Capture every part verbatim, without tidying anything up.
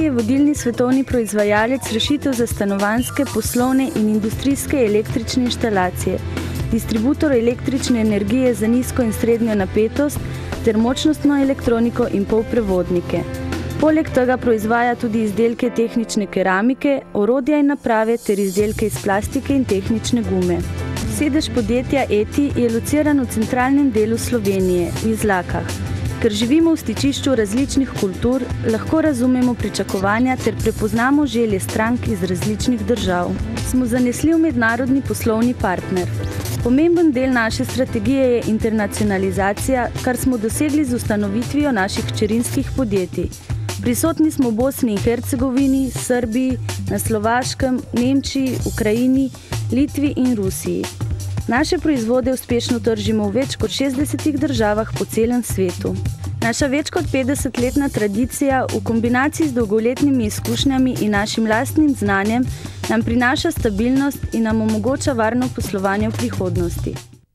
je vodilni svetovni proizvajalec rešitev za stanovanjske, poslovne in industrijske električne inštalacije, distributor električne energije za nizko in srednjo napetost ter močnostno elektroniko in polprevodnike. Poleg tega proizvaja tudi izdelke tehnične keramike, orodja in naprave ter izdelke iz plastike in tehnične gume. Sedež podjetja E T I je lociran v centralnem delu Slovenije, v Izlakah. Ker živimo v stičišču različnih kultur, lahko razumemo pričakovanja ter prepoznamo želje strank iz različnih držav. Smo zanesljiv mednarodni poslovni partner. Pomemben del naše strategije je internacionalizacija, kar smo dosegli z ustanovitvijo naših hčerinskih podjetij. Prisotni smo v Bosni in Hercegovini, Srbiji, na Slovaškem, Nemčiji, Ukrajini, Litvi in Rusiji. Naše proizvode uspešno tržimo v več kot šestdesetih državah po celem svetu. Naša več kot petdesetletna tradicija v kombinaciji z dolgoletnimi izkušnjami in našim lastnim znanjem nam prinaša stabilnost in nam omogoča varno poslovanje v prihodnosti.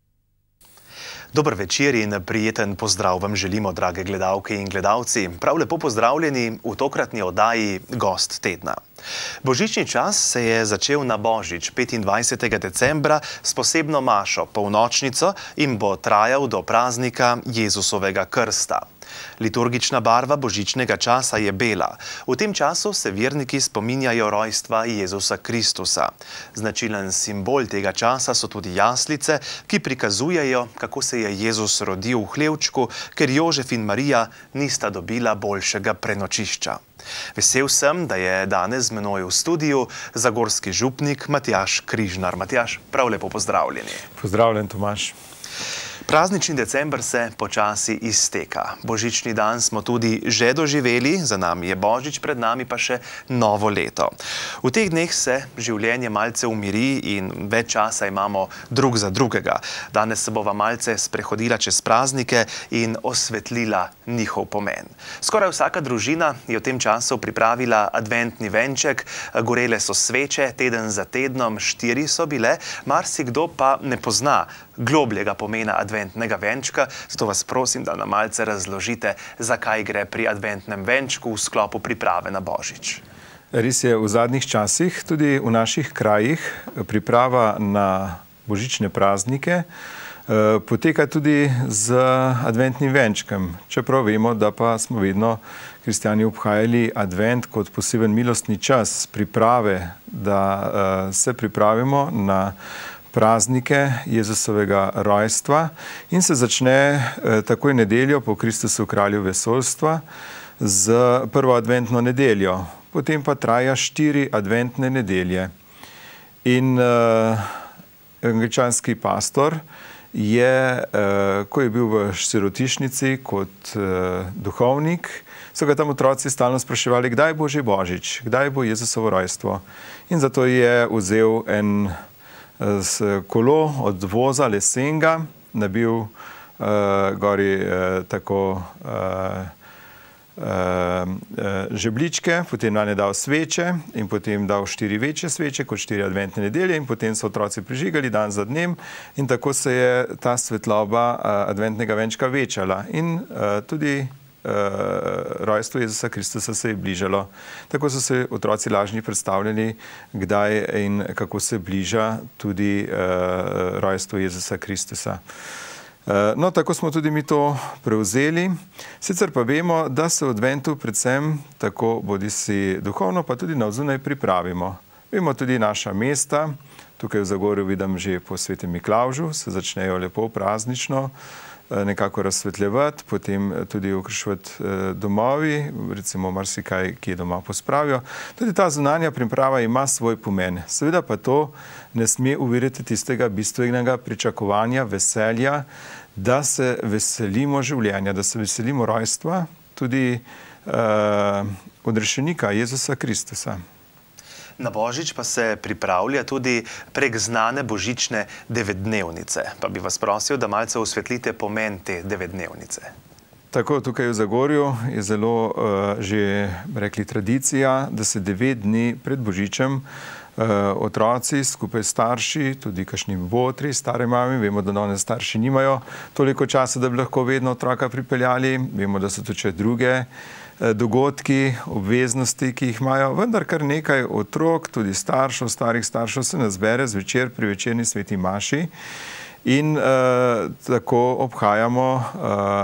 Dober večer in prijeten pozdrav vam želimo, drage gledalke in gledalci. Prav lepo pozdravljeni v tokratni oddaji Gost tedna. Božični čas se je začel na Božič, petindvajsetega decembra, s posebno mašo, polnočnico in bo trajal do praznika Jezusovega krsta. Liturgična barva božičnega časa je bela. V tem času se verniki spominjajo rojstva Jezusa Kristusa. Značilen simbol tega časa so tudi jaslice, ki prikazujejo, kako se je Jezus rodil v hlevčku, ker Jožef in Marija nista dobila boljšega prenočišča. Vesel sem, da je danes z menoj v studiu zagorski župnik Matjaž Križnar. Matjaž, prav lepo pozdravljeni. Pozdravljen, Tomaž. Praznični december se počasi izteka. Božični dan smo tudi že doživeli, za nami je Božič, pred nami pa še novo leto. V teh dneh se življenje malce umiri in več časa imamo drug za drugega. Danes se bova malce sprehodila čez praznike in osvetlila njihov pomen. Skoraj vsaka družina je v tem času pripravila adventni venček, gorele so sveče, teden za tednom, štiri so bile, marsikdo pa ne pozna globljega pomena adventnega venčka, zato vas prosim, da nam malce razložite, zakaj gre pri adventnem venčku v sklopu priprave na Božič. Res je, v zadnjih časih, tudi v naših krajih, priprava na božične praznike poteka tudi z adventnim venčkem. Čeprav vemo, da pa smo vedno kristjani obhajali advent kot poseben milostni čas priprave, da se pripravimo na praznike Jezusovega rojstva in se začne takoj nedeljo po Kristusu kralju vesoljstva z prvo adventno nedeljo. Potem pa traja štiri adventne nedelje. In uh, angličanski pastor je, uh, ko je bil v sirotišnici kot uh, duhovnik, so ga tam otroci stalno spraševali, kdaj bo že Božič, kdaj bo Jezusovo rojstvo. In zato je vzel en z kolo od voza lesenga, nabil uh, gori uh, tako uh, uh, žebličke, potem na ne dal sveče in potem dal štiri večje sveče kot štiri adventne nedelje in potem so otroci prižigali dan za dnem in tako se je ta svetloba uh, adventnega venčka večala in uh, tudi Uh, rojstvo Jezusa Kristusa se je bližalo. Tako so se otroci lažni predstavljali, kdaj in kako se bliža tudi uh, rojstvo Jezusa Kristusa. Uh, no, tako smo tudi mi to prevzeli. Sicer pa vemo, da se v adventu predvsem tako bodi si duhovno, pa tudi navzunaj pripravimo. Vemo tudi naša mesta, tukaj v Zagorju vidim že po Svetem Miklavžu, se začnejo lepo praznično nekako razsvetljevati, potem tudi okraševati domovi, recimo marsikaj, ki je doma pospravijo. Tudi ta zunanja priprava ima svoj pomen. Seveda pa to ne sme uvirati tistega bistvenega pričakovanja, veselja, da se veselimo življenja, da se veselimo rojstva, tudi uh, odrešenika Jezusa Kristusa. Na Božič pa se pripravlja tudi prek znane božične devetdnevnice. Pa bi vas prosil, da malce osvetlite pomen te devetdnevnice. Tako, tukaj v Zagorju je zelo uh, že, rekli, tradicija, da se devet dni pred Božičem uh, otroci skupaj starši, tudi kakšni botri, stare mami, vemo, da danes starši nimajo toliko časa, da bi lahko vedno otroka pripeljali, vemo, da so tudi še druge dogodki, obveznosti, ki jih imajo, vendar kar nekaj otrok, tudi staršev, starih staršev se nas zbere zvečer pri večerni sveti maši in uh, tako obhajamo uh,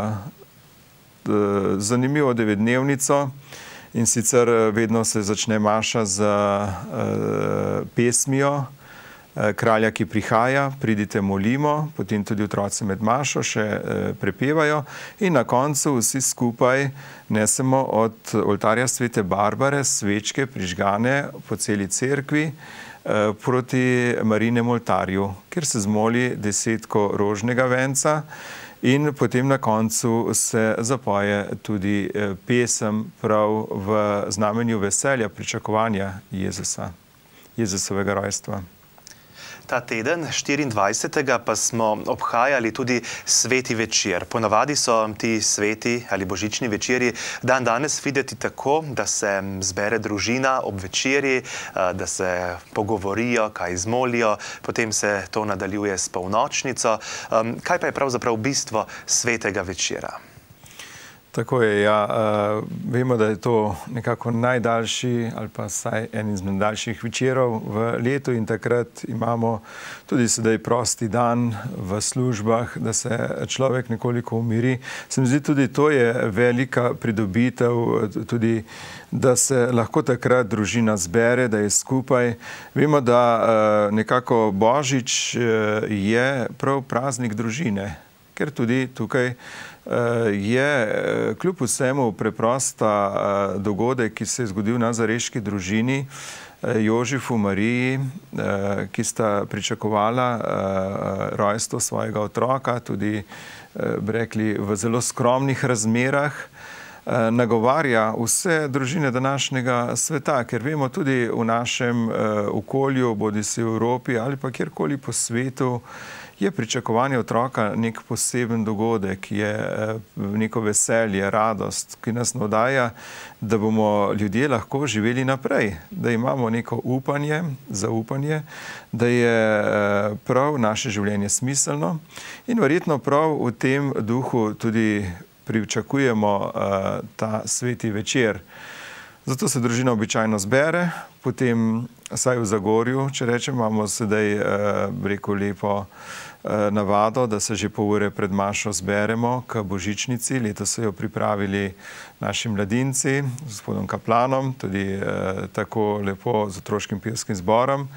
zanimivo devetdnevnico in sicer vedno se začne maša z uh, pesmijo Kralja, ki prihaja, pridite molimo, potem tudi otroci med mašo še prepevajo in na koncu vsi skupaj nesemo od oltarja svete Barbare svečke prižgane po celi cerkvi proti Marijinemu oltarju, kjer se zmoli desetko rožnega venca in potem na koncu se zapoje tudi pesem prav v znamenju veselja, pričakovanja Jezusa, Jezusovega rojstva. Ta teden, štiriindvajsetega pa smo obhajali tudi sveti večer. Ponavadi so ti sveti ali božični večeri dan danes videti tako, da se zbere družina ob večeri, da se pogovorijo, kaj zmolijo, potem se to nadaljuje s polnočnico. Kaj pa je pravzaprav bistvo svetega večera? Tako je, ja. Uh, vemo, da je to nekako najdaljši ali pa vsaj en izmed daljših večerov v letu in takrat imamo tudi sedaj prosti dan v službah, da se človek nekoliko umiri. Se mi zdi tudi to je velika pridobitev, tudi da se lahko takrat družina zbere, da je skupaj. Vemo, da uh, nekako Božič uh, je prav praznik družine, ker tudi tukaj je kljub vsemu preprosta dogodek, ki se je zgodil v nazareški družini, Jožefu, Mariji, ki sta pričakovala rojstvo svojega otroka, tudi bi rekli v zelo skromnih razmerah, nagovarja vse družine današnjega sveta, ker vemo tudi v našem okolju, bodisi v Evropi ali pa kjerkoli po svetu, je pričakovanje otroka nek poseben dogodek, je neko veselje, radost, ki nas navdaja, da bomo ljudje lahko živeli naprej, da imamo neko upanje, zaupanje, da je prav naše življenje smiselno in verjetno prav v tem duhu tudi pričakujemo ta sveti večer. Zato se družina običajno zbere, potem saj v Zagorju, če rečem, imamo sedaj rekel lepo navado, da se že pol ure pred mašo zberemo k božičnici. Letos so jo pripravili naši mladinci z gospodom kaplanom, tudi tako lepo z otroškim pevskim zborom.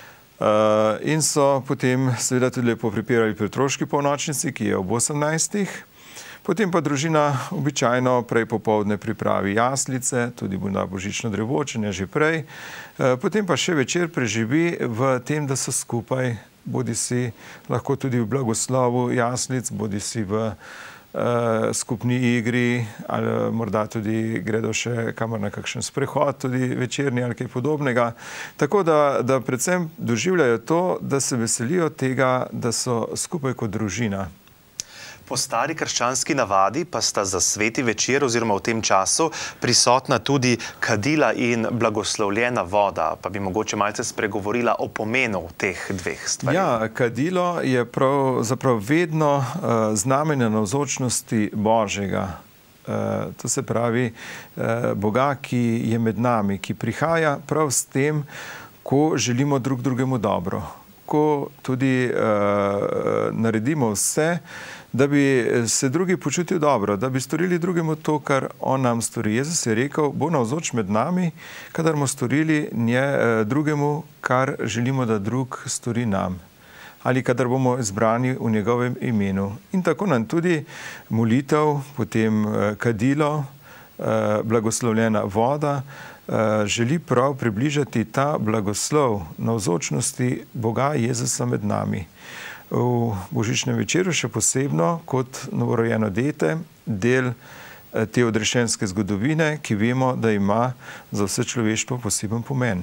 In so potem seveda tudi lepo pripravili pri otroški polnočnici, ki je ob osemnajstih. Potem pa družina običajno prej popoldne pripravi jaslice, tudi na božično drevo, če ne že prej. Potem pa še večer preživi v tem, da so skupaj, bodi si lahko tudi v blagoslovu jaslic, bodi si v uh, skupni igri, ali morda tudi gredo še kamor na kakšen sprehod, tudi večerni ali kaj podobnega. Tako da, da predvsem doživljajo to, da se veselijo tega, da so skupaj kot družina. Po stari krščanski navadi pa sta za sveti večer oziroma v tem času prisotna tudi kadila in blagoslovljena voda. Pa bi mogoče malce spregovorila o pomenu teh dveh stvari. Ja, kadilo je pravzaprav vedno uh, znamenje navzočnosti Božjega. Uh, to se pravi uh, Boga, ki je med nami, ki prihaja prav s tem, ko želimo drug drugemu dobro. Ko tudi uh, naredimo vse, da bi se drugi počutil dobro, da bi storili drugemu to, kar on nam stori. Jezus je rekel, bo navzoč med nami, kadar bomo storili nje, drugemu, kar želimo, da drug stori nam. Ali kadar bomo izbrani v njegovem imenu. In tako nam tudi molitev, potem kadilo, blagoslovljena voda, želi prav približati ta blagoslov navzočnosti Boga Jezusa med nami. V božičnem večeru še posebno kot novorojeno dete, del te odrešenske zgodovine, ki vemo, da ima za vse človeštvo poseben pomen.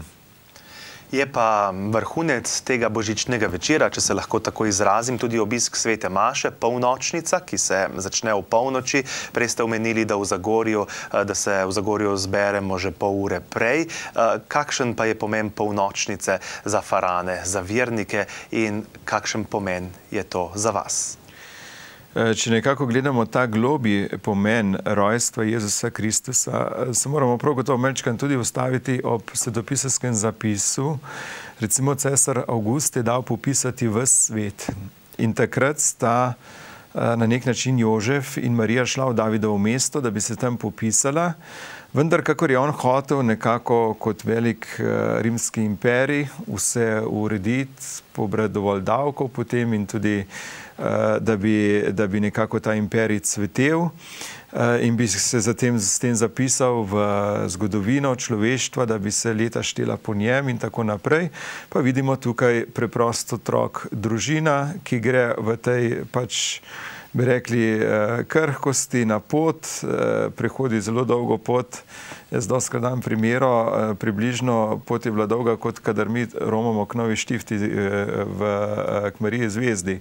Je pa vrhunec tega božičnega večera, če se lahko tako izrazim, tudi obisk svete maše, polnočnica, ki se začne v polnoči. Prej ste omenili, da, v Zagorju, da se v Zagorju zberemo že pol ure prej. Kakšen pa je pomen polnočnice za farane, za vernike in kakšen pomen je to za vas? Če nekako gledamo ta globlji pomen rojstva Jezusa Kristusa, se moramo prav gotovo malčkrat tudi ustaviti ob svetopisarskem zapisu. Recimo cesar Avgust je dal popisati ves svet in takrat sta na nek način Jožef in Marija šla v Davidovo mesto, da bi se tam popisala. Vendar, kakor je on hotel nekako kot velik rimski imperij vse urediti, pobrati dovolj davkov potem in tudi, da bi, da bi nekako ta imperij cvetel in bi se zatem s tem zapisal v zgodovino človeštva, da bi se leta štela po njem in tako naprej. Pa vidimo tukaj preprosto otrok, družina, ki gre v tej pač, bi rekli, krhkosti na pot, prehodi zelo dolgo pot. Jaz doskrat dam primero, približno pot je bila dolga, kot kadar mi romamo k Novi Štifti v, k Mariji Zvezdi.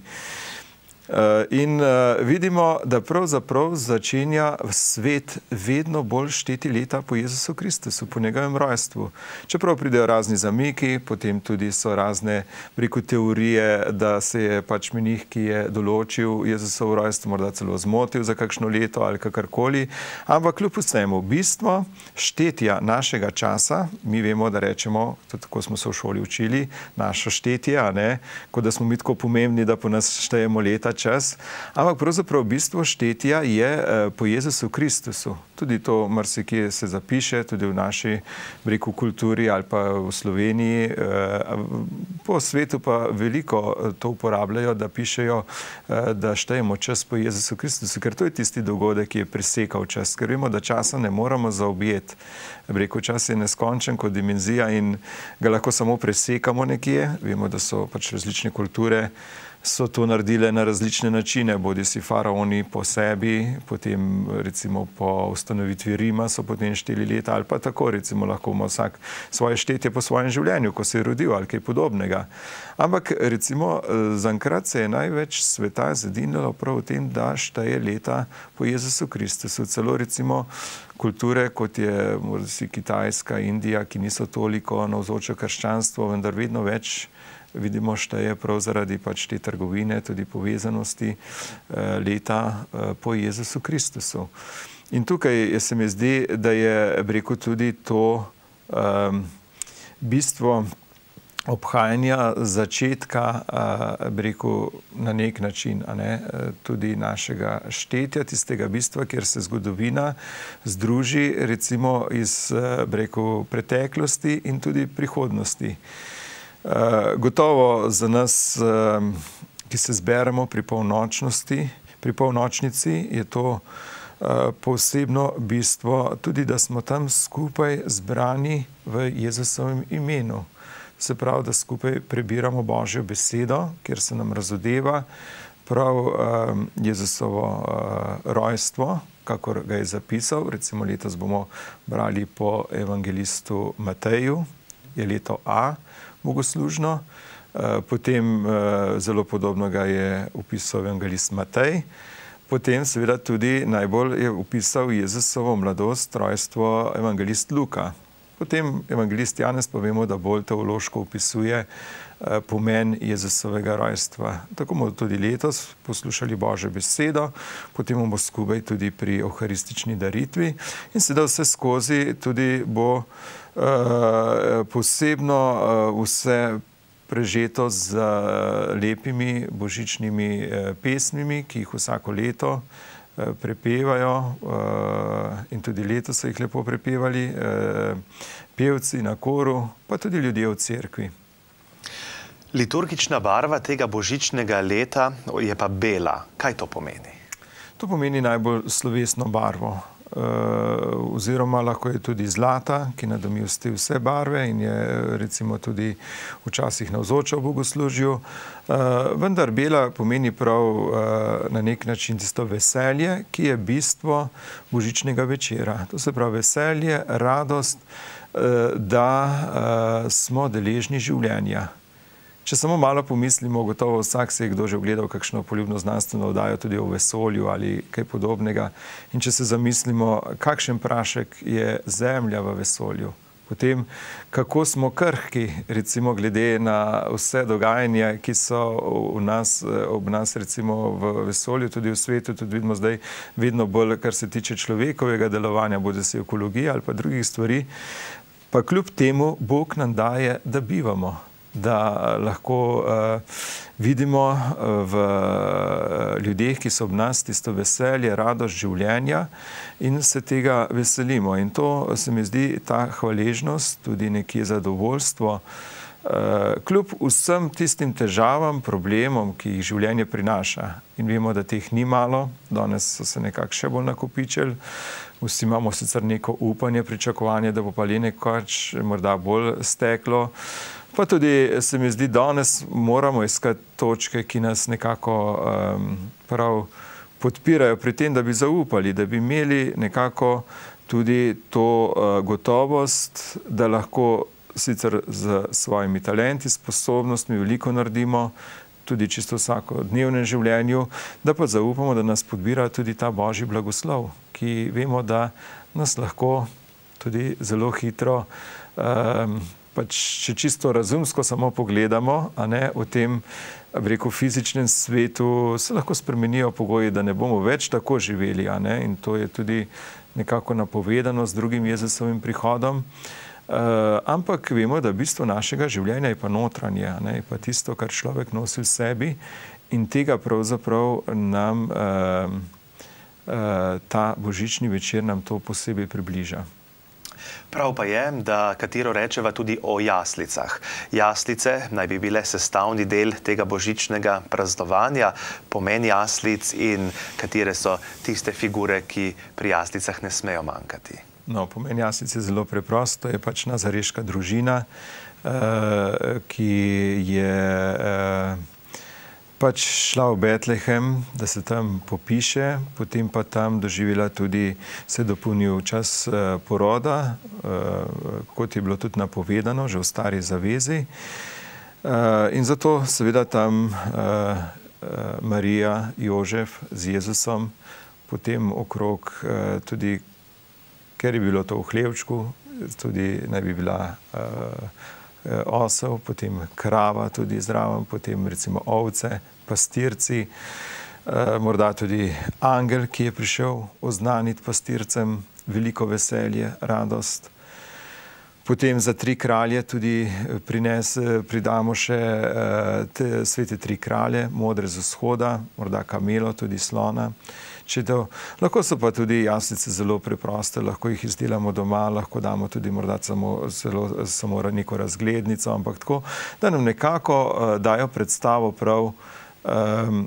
In vidimo, da pravzaprav začenja svet vedno bolj šteti leta po Jezusu Kristusu, po njegovem rojstvu. Čeprav pridejo razni zamiki, potem tudi so razne, rekel, teorije, da se je pač menih, ki je določil Jezusovo rojstvo, morda celo zmotil za kakšno leto ali kakorkoli. Ampak kljub vsemu, bistvo štetja našega časa, mi vemo, da rečemo, tudi tako smo se v šoli učili, našo štetje, a ne, kot da smo mi tako pomembni, da po nas štejemo leta, čas, ampak pravzaprav bistvo štetja je po Jezusu Kristusu. Tudi to marsikje se zapiše, tudi v naši, rekel, kulturi ali pa v Sloveniji. Po svetu pa veliko to uporabljajo, da pišejo, da štejemo čas po Jezusu Kristusu, ker to je tisti dogodek, ki je presekal čas, ker vemo, da časa ne moramo zaobjeti. Rekel, čas je neskončen kot dimenzija in ga lahko samo presekamo nekje. Vemo, da so pač različne kulture so to naredile na različne načine, bodi si faraoni po sebi, potem recimo po ustanovitvi Rima so potem šteli leta ali pa tako, recimo lahko ima vsak svoje štetje po svojem življenju, ko se je rodil ali kaj podobnega. Ampak recimo zaenkrat se je največ sveta zedinilo prav v tem, da šteje leta po Jezusu Kristusu. Celo recimo kulture, kot je morda si Kitajska, Indija, ki niso toliko navzoče krščanstvo, vendar vedno več vidimo šteje prav zaradi pač te trgovine, tudi povezanosti leta po Jezusu Kristusu. In tukaj se mi zdi, da je, rekel, tudi to um, bistvo obhajanja začetka, rekel, na nek način, a ne, tudi našega štetja, tistega bistva, kjer se zgodovina združi recimo iz, rekel, preteklosti in tudi prihodnosti. Uh, gotovo za nas, uh, ki se zberemo pri polnočnosti, pri polnočnici, je to uh, posebno bistvo, tudi da smo tam skupaj zbrani v Jezusovem imenu. Se pravi, da skupaj prebiramo Božjo besedo, kjer se nam razodeva prav uh, Jezusovo uh, rojstvo, kakor ga je zapisal. Recimo letos bomo brali po evangelistu Mateju, je leto A, bogoslužno. Potem zelo podobno ga je opisal evangelist Matej. Potem seveda tudi najbolj je opisal Jezusovo mladost, rojstvo evangelist Luka. Potem evangelist Janez pa vemo, da bolj teološko opisuje pomen Jezusovega rojstva. Tako bomo tudi letos poslušali Božjo besedo, potem bomo skupaj tudi pri euharistični daritvi in seveda vse skozi tudi bo uh, posebno uh, vse prežeto z uh, lepimi božičnimi uh, pesmimi, ki jih vsako leto uh, prepevajo uh, in tudi letos so jih lepo prepevali uh, pevci na koru, pa tudi ljudje v cerkvi. Liturgična barva tega božičnega leta je pa bela. Kaj to pomeni? To pomeni najbolj slovesno barvo. E, oziroma lahko je tudi zlata, ki nadomesti vse barve in je recimo tudi včasih navzoča v bogoslužju. E, vendar bela pomeni prav e, na nek način tisto veselje, ki je bistvo božičnega večera. To se pravi veselje, radost, e, da e, smo deležni življenja. Če samo malo pomislimo, gotovo vsak se je kdo že ogledal kakšno poljubno znanstveno oddajo tudi o vesolju ali kaj podobnega. In če se zamislimo, kakšen prašek je Zemlja v vesolju, Potem, kako smo krhki, recimo glede na vse dogajanja, ki so v nas, ob nas, recimo v vesolju, tudi v svetu, tudi vidimo zdaj vedno bolj, kar se tiče človekovega delovanja, bodi si ekologije ali pa drugih stvari, pa kljub temu Bog nam daje, da bivamo, da lahko uh, vidimo v ljudeh, ki so ob nas, tisto veselje, radost življenja in se tega veselimo. In to se mi zdi ta hvaležnost, tudi nekje zadovoljstvo, uh, kljub vsem tistim težavam, problemom, ki jih življenje prinaša. In vemo, da teh ni malo, danes so se nekako še bolj nakopičili. Vsi imamo sicer neko upanje, pričakovanje, da bo pa le nekoč morda bolj steklo. Pa tudi se mi zdi, danes moramo iskati točke, ki nas nekako um, prav podpirajo pri tem, da bi zaupali, da bi imeli nekako tudi to uh, gotovost, da lahko sicer z svojimi talenti, sposobnostmi veliko naredimo, tudi čisto vsakodnevnem življenju, da pa zaupamo, da nas podpira tudi ta Božji blagoslov, ki vemo, da nas lahko tudi zelo hitro um, pač, če čisto razumsko samo pogledamo, a ne, v tem, bi rekel, fizičnem svetu se lahko spremenijo pogoji, da ne bomo več tako živeli, a ne, in to je tudi nekako napovedano z drugim Jezusovim prihodom. Uh, ampak vemo, da bistvo našega življenja je pa notranje, a ne, je pa tisto, kar človek nosi v sebi in tega pravzaprav nam uh, uh, ta božični večer nam to posebej približa. Prav pa je, da katero rečeva tudi o jaslicah. Jaslice naj bi bile sestavni del tega božičnega praznovanja, pomen jaslic in katere so tiste figure, ki pri jaslicah ne smejo manjkati. No, pomen jaslic je zelo preprost, to je pač nazareška družina, uh, ki je uh, pač šla v Betlehem, da se tam popiše, potem pa tam doživela tudi, se je dopolnil čas uh, poroda, uh, kot je bilo tudi napovedano, že v stari zavezi. Uh, in zato seveda tam uh, uh, Marija, Jožef z Jezusom, potem okrog uh, tudi, ker je bilo to v hlevčku, tudi naj bi bila uh, osel, potem krava tudi zraven, potem recimo ovce, pastirci, eh, morda tudi angel, ki je prišel oznaniti pastircem veliko veselje, radost. Potem za tri kralje tudi prines, pridamo še eh, te svete tri kralje, modre z vzhoda, morda kamelo, tudi slona. To, lahko so pa tudi jaslice zelo preproste, lahko jih izdelamo doma, lahko damo tudi morda samo, zelo, samo neko razglednico, ampak tako, da nam nekako uh, dajo predstavo prav um,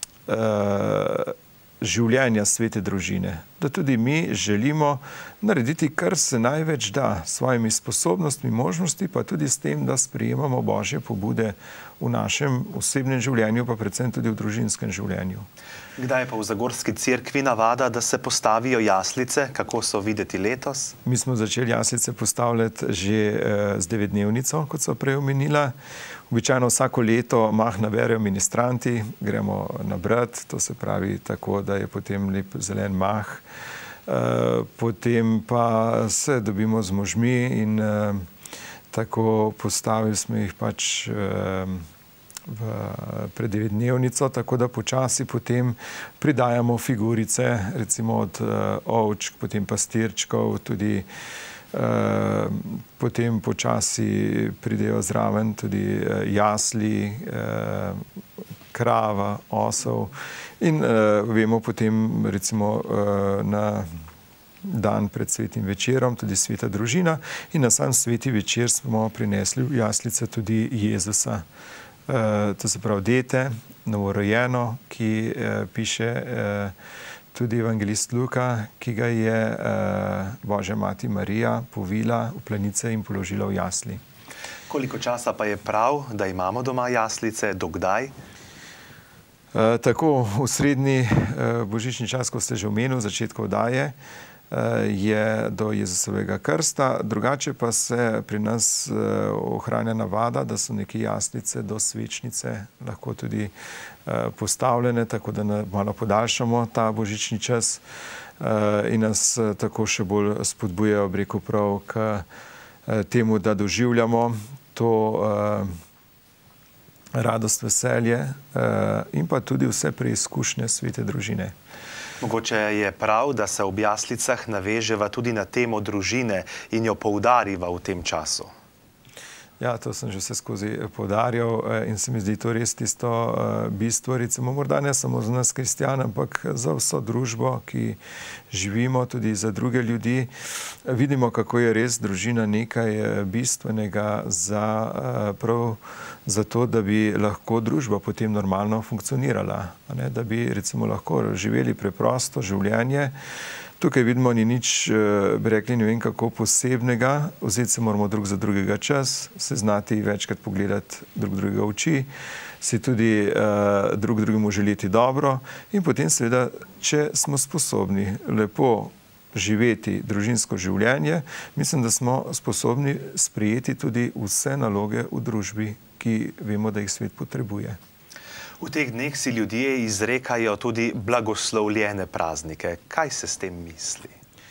uh, življenja svete družine. Da tudi mi želimo narediti, kar se največ da, s svojimi sposobnostmi, možnosti, pa tudi s tem, da sprejemamo Božje pobude v našem osebnem življenju, pa predvsem tudi v družinskem življenju. Kdaj je pa v Zagorski cerkvi navada, da se postavijo jaslice? Kako so videti letos? Mi smo začeli jaslice postavljati že z devetdnevnico, kot so prej omenila. Običajno vsako leto mah naberejo ministranti, gremo nabrat, to se pravi tako, da je potem lep zelen mah. Potem pa se dobimo z možmi in tako postavili smo jih pač v pred devetdnevnico, tako da počasi potem pridajamo figurice, recimo od ovčk, potem pastirčkov, tudi potem počasi pridejo zraven tudi jasli, krava, osel in vemo potem recimo na dan pred svetim večerom, tudi sveta družina in na sam sveti večer smo prinesli v jaslice tudi Jezusa. Uh, to se pravi dete, novorojeno, ki uh, piše uh, tudi evangelist Luka, ki ga je uh, Božja mati Marija povila v plenice in položila v jasli. Koliko časa pa je prav, da imamo doma jaslice, dokdaj? Uh, tako v srednji uh, božični čas, ko ste že omenili, v začetku oddaje, je do Jezusovega krsta, drugače pa se pri nas ohranja navada, da so neke jaslice do svečnice lahko tudi postavljene, tako da malo podaljšamo ta božični čas in nas tako še bolj spodbujajo, bi rekel prav, k temu, da doživljamo to radost, veselje in pa tudi vse preizkušnje svete družine. Mogoče je prav, da se ob jaslicah naveževa tudi na temo družine in jo poudariva v tem času. Ja, to sem že vse skozi poudarjal in se mi zdi to res tisto bistvo, recimo morda ne samo za nas kristjane, ampak za vso družbo, ki živimo, tudi za druge ljudi. Vidimo, kako je res družina nekaj bistvenega za, prav za to, da bi lahko družba potem normalno funkcionirala, ne? Da bi recimo lahko živeli preprosto življenje. Tukaj vidimo, ni nič, bi rekli, ne vem kako posebnega, vzeti se moramo drug za drugega čas, se znati večkrat pogledati drug drugega oči, si tudi uh, drug drugemu želeti dobro in potem seveda, če smo sposobni lepo živeti družinsko življenje, mislim, da smo sposobni sprejeti tudi vse naloge v družbi, ki vemo, da jih svet potrebuje. V teh dneh si ljudje izrekajo tudi blagoslovljene praznike. Kaj se s tem misli?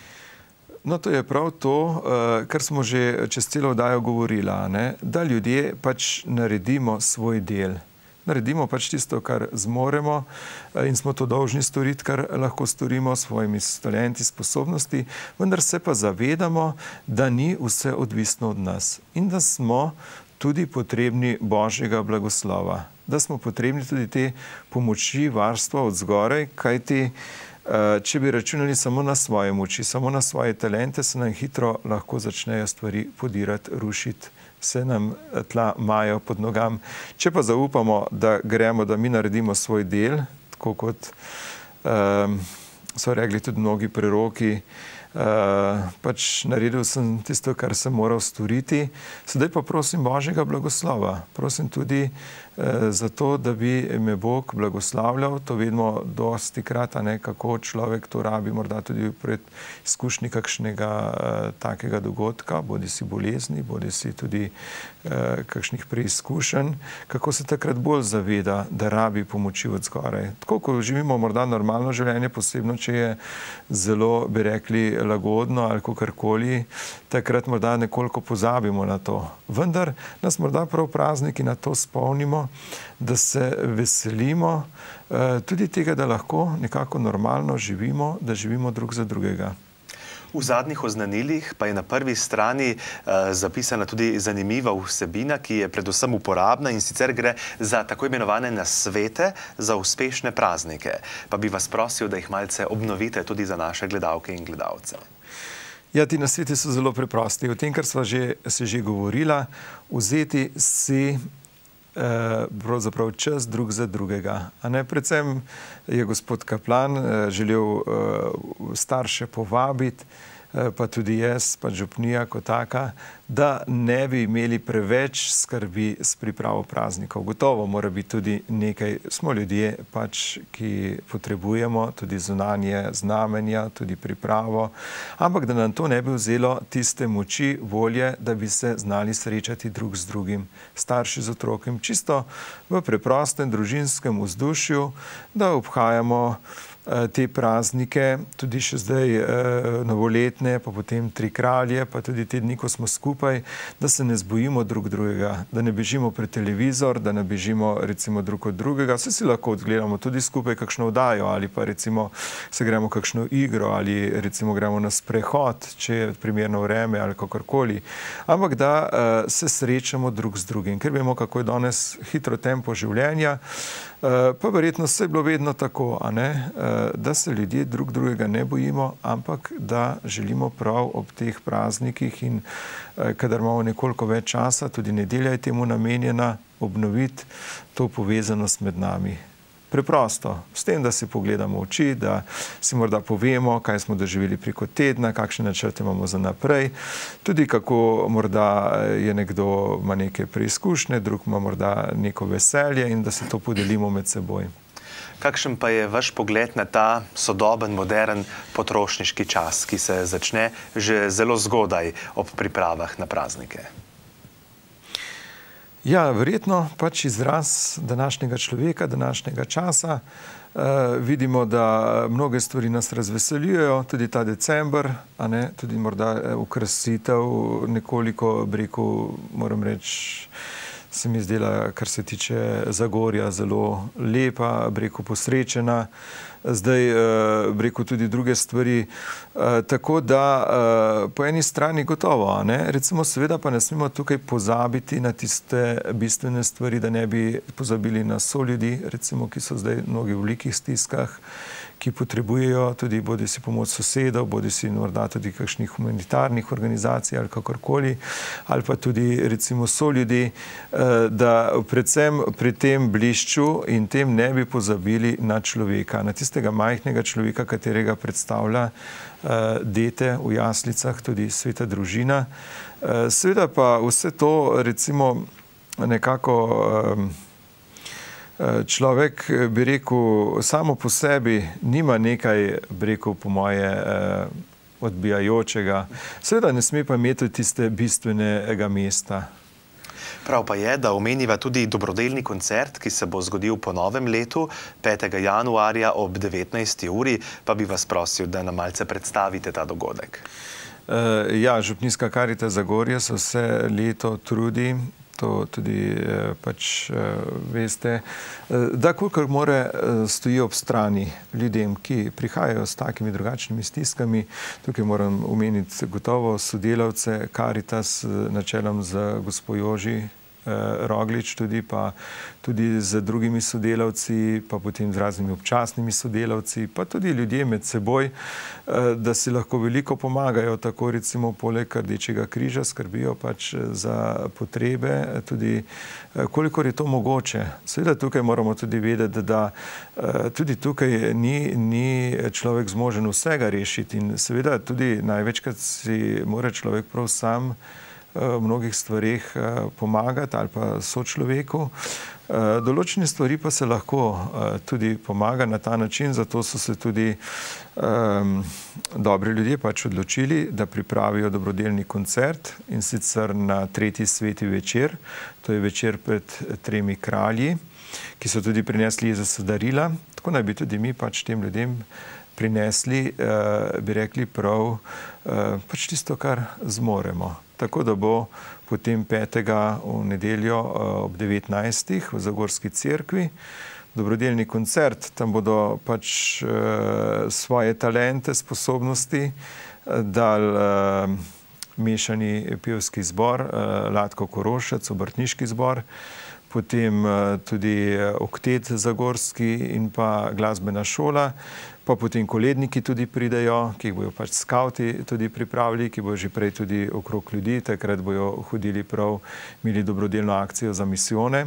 No, to je prav to, kar smo že čez celo oddajo govorili, da ljudje pač naredimo svoj del. Naredimo pač tisto, kar zmoremo in smo to dolžni storiti, kar lahko storimo s svojimi talenti, sposobnosti, vendar se pa zavedamo, da ni vse odvisno od nas in da smo tudi potrebni Božjega blagoslova, da smo potrebni tudi te pomoči, varstva od zgoraj, kajti če bi računali samo na svoje moči, samo na svoje talente, se nam hitro lahko začnejo stvari podirati, rušiti, se nam tla majo pod nogam. Če pa zaupamo, da gremo, da mi naredimo svoj del, tako kot um, so rekli tudi mnogi preroki, Uh, pač naredil sem tisto, kar sem moral storiti. Sedaj pa prosim Božjega blagoslova. Prosim tudi uh, za to, da bi me Bog blagoslavljal. To vidimo dosti krat, a ne, kako človek to rabi, morda tudi pred izkušnji kakšnega uh, takega dogodka, bodi si bolezni, bodi si tudi uh, kakšnih preizkušenj, kako se takrat bolj zaveda, da rabi pomoči od zgoraj. Tako, ko živimo morda normalno življenje, posebno, če je zelo, bi rekli, lagodno ali kakorkoli, takrat morda nekoliko pozabimo na to. Vendar nas morda prav prazniki na to spomnimo, da se veselimo uh, tudi tega, da lahko nekako normalno živimo, da živimo drug za drugega. V zadnjih oznanilih pa je na prvi strani uh, zapisana tudi zanimiva vsebina, ki je predvsem uporabna, in sicer gre za tako imenovane nasvete za uspešne praznike. Pa bi vas prosil, da jih malce obnovite tudi za naše gledalke in gledalce. Ja, ti nasveti so zelo preprosti. O tem, kar sva že, se že govorila, vzeti si pravzaprav čas drug za drugega. A ne, predvsem je gospod kaplan želel starše povabiti, pa tudi jaz, pa župnija kot taka, da ne bi imeli preveč skrbi s pripravo praznikov. Gotovo mora biti tudi nekaj, smo ljudje pač, ki potrebujemo tudi zunanje znamenja, tudi pripravo, ampak da nam to ne bi vzelo tiste moči, volje, da bi se znali srečati drug z drugim, starši z otrokom, čisto v preprostem družinskem vzdušju, da obhajamo te praznike, tudi še zdaj novoletne, pa potem tri kralje, pa tudi te dni, ko smo skupaj, da se ne zbojimo drug drugega, da ne bežimo pred televizor, da ne bežimo recimo drug od drugega, vse si lahko odgledamo tudi skupaj kakšno oddajo ali pa recimo se gremo kakšno igro ali recimo gremo na sprehod, če je primerno vreme ali kakorkoli, ampak da se srečamo drug z drugim, ker vemo, kako je danes hitro tempo življenja, pa verjetno se je bilo vedno tako, a ne, da se ljudje drug drugega ne bojimo, ampak da želimo prav ob teh praznikih in kadar imamo nekoliko več časa, tudi nedelja je temu namenjena, obnoviti to povezanost med nami. Preprosto, s tem, da si pogledamo oči, da si morda povemo, kaj smo doživeli preko tedna, kakšne načrte imamo za naprej, tudi kako morda je nekdo ima neke preizkušnje, drug ima morda neko veselje in da se to podelimo med seboj. Kakšen pa je vaš pogled na ta sodoben, modern potrošniški čas, ki se začne že zelo zgodaj ob pripravah na praznike? Ja, verjetno pač izraz današnjega človeka, današnjega časa. Uh, vidimo, da mnoge stvari nas razveseljujejo, tudi ta december, a ne, tudi morda okrasitev nekoliko, breku, moram reči, se mi zdela, kar se tiče Zagorja, zelo lepa, breku posrečena, zdaj breku tudi druge stvari. Tako da po eni strani gotovo, ne? Recimo seveda pa ne smemo tukaj pozabiti na tiste bistvene stvari, da ne bi pozabili na soljudi, recimo, ki so zdaj mnogi v velikih stiskah, ki potrebujejo tudi bodi si pomoč sosedov, bodi si morda tudi kakšnih humanitarnih organizacij ali kakorkoli, ali pa tudi recimo soljudi, da predvsem pri tem blišču in tem ne bi pozabili na človeka, na tistega majhnega človeka, katerega predstavlja dete v jaslicah, tudi sveta družina. Seveda pa vse to recimo nekako človek, bi rekel, samo po sebi nima nekaj, bi rekel, po moje, odbijajočega. Seveda ne sme pa imeti tiste bistvenega mesta. Prav pa je, da omeniva tudi dobrodelni koncert, ki se bo zgodil po novem letu, petega januarja ob devetnajsti uri, pa bi vas prosil, da nam malce predstavite ta dogodek. Ja, Župnijska Karitas Zagorje se vse leto trudi, to tudi pač veste, da kolikor more stoji ob strani ljudem, ki prihajajo s takimi drugačnimi stiskami. Tukaj moram omeniti gotovo sodelavce Karitas načelom z gospo Joži Roglič, tudi pa tudi z drugimi sodelavci, pa potem z raznimi občasnimi sodelavci, pa tudi ljudje med seboj, da si lahko veliko pomagajo, tako recimo poleg Rdečega križa skrbijo pač za potrebe, tudi kolikor je to mogoče. Seveda tukaj moramo tudi vedeti, da tudi tukaj ni, ni človek zmožen vsega rešiti in seveda tudi največkrat si mora človek prav sam v mnogih stvarih pomagati ali pa sočloveku. Določene stvari pa se lahko tudi pomaga na ta način, zato so se tudi um, dobri ljudje pač odločili, da pripravijo dobrodelni koncert in sicer na tretji sveti večer, to je večer pred tremi kralji, ki so tudi prinesli Jezusa darila, tako naj bi tudi mi pač tem ljudem prinesli, bi rekli prav, pač tisto, kar zmoremo. Tako da bo potem petega v nedeljo ob devetnajstih v Zagorski cerkvi dobrodelni koncert. Tam bodo pač svoje talente, sposobnosti dali mešani pevski zbor, Latko Korošec, obrtniški zbor, potem tudi oktet zagorski in pa glasbena šola, pa potem koledniki tudi pridejo, ki jih bojo pač skavti tudi pripravili, ki bojo že prej tudi okrog ljudi, takrat bojo hodili prav, imeli dobrodelno akcijo za misijone.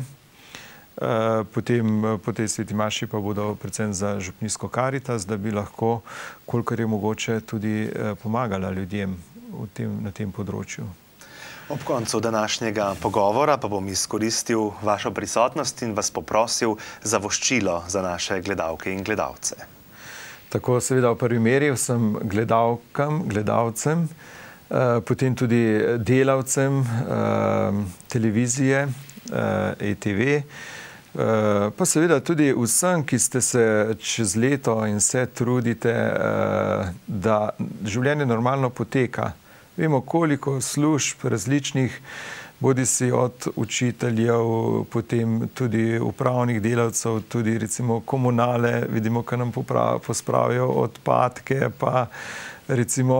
Potem po tej sveti maši pa bodo predvsem za Župnijsko Karitas, da bi lahko, kolikor je mogoče, tudi pomagala ljudem v tem, na tem področju. Ob koncu današnjega pogovora pa bom izkoristil vašo prisotnost in vas poprosil za voščilo za naše gledalke in gledalce. Tako seveda v prvi meri vsem gledalkam, gledalcem, potem tudi delavcem televizije, E T V, pa seveda tudi vsem, ki ste se čez leto in se trudite, da življenje normalno poteka. Vemo, koliko služb različnih, bodi si od učiteljev, potem tudi upravnih delavcev, tudi recimo komunale, vidimo, kaj nam pospravijo odpadke, pa recimo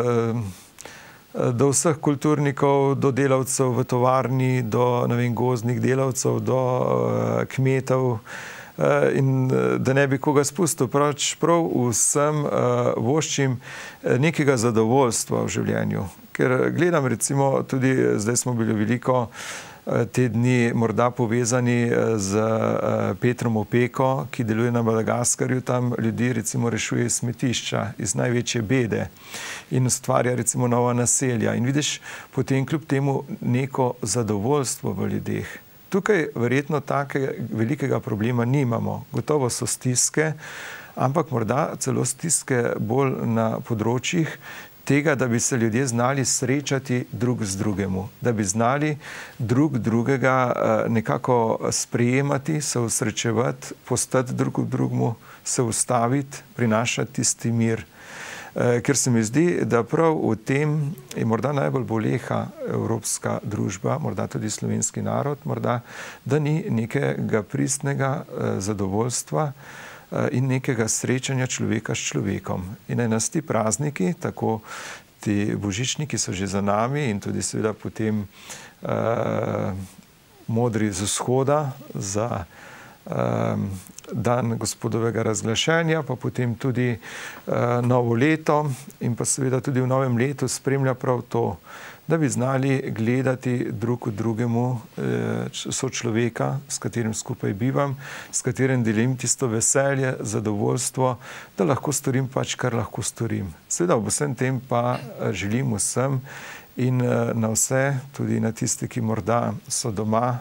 do vseh kulturnikov, do delavcev v tovarni, do, ne vem, gozdnih delavcev, do kmetov, in da ne bi koga spustil, prav vsem voščim nekega zadovoljstva v življenju. Ker gledam recimo tudi, zdaj smo bili veliko te dni morda povezani z Petrom Opeko, ki deluje na Madagaskarju, tam ljudi recimo rešuje smetišča iz največje bede in ustvarja recimo nova naselja. In vidiš potem kljub temu neko zadovoljstvo v ljudeh. Tukaj verjetno takega velikega problema nimamo. Gotovo so stiske, ampak morda celo stiske bolj na področjih, tega, da bi se ljudje znali srečati drug z drugemu, da bi znali drug drugega nekako sprejemati, se usrečevati, postati drug drugemu, se ustaviti, prinašati tisti mir. Ker se mi zdi, da prav v tem je morda najbolj boleha evropska družba, morda tudi slovenski narod, morda, da ni nekega pristnega zadovoljstva in nekega srečanja človeka s človekom. In naj nas ti prazniki, tako ti božičniki so že za nami in tudi seveda potem uh, modri z vzhoda za uh, dan gospodovega razglašenja, pa potem tudi uh, novo leto in pa seveda tudi v novem letu spremlja prav to, da bi znali gledati drug v drugemu sočloveka, s katerim skupaj bivam, s katerim delim tisto veselje, zadovoljstvo, da lahko storim pač, kar lahko storim. Seveda ob vsem tem pa želim vsem in na vse, tudi na tiste, ki morda so doma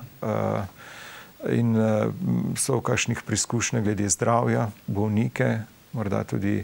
in so v kakšnih preizkušnjah glede zdravja, bolnike, morda tudi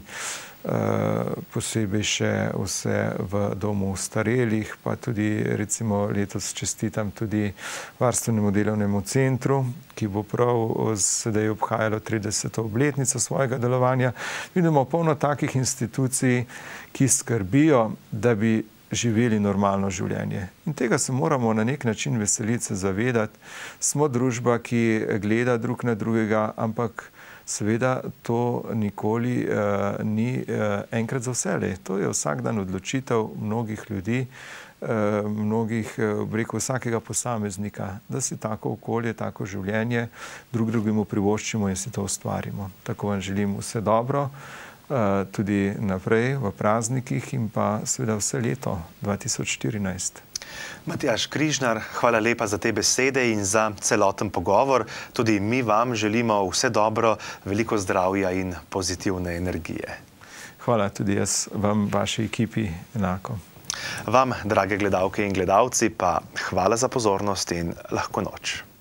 posebej še vse v domu starelih, pa tudi recimo letos čestitam tudi varstvenemu delovnemu centru, ki bo prav sedaj obhajalo trideseto obletnico svojega delovanja. Vidimo polno takih institucij, ki skrbijo, da bi živeli normalno življenje. In tega se moramo na nek način veseliti, se zavedati. Smo družba, ki gleda drug na drugega, ampak seveda to nikoli uh, ni uh, enkrat za vselej. To je vsak dan odločitev mnogih ljudi, uh, mnogih, uh, rekel, vsakega posameznika, da si tako okolje, tako življenje drug drugemu privoščimo in si to ustvarimo. Tako vam želim vse dobro, uh, tudi naprej v praznikih in pa seveda vse leto dva tisoč štirinajst. Matjaž Križnar, hvala lepa za te besede in za celoten pogovor. Tudi mi vam želimo vse dobro, veliko zdravja in pozitivne energije. Hvala tudi jaz vam, vaši ekipi, enako. Vam, drage gledalke in gledalci, pa hvala za pozornost in lahko noč.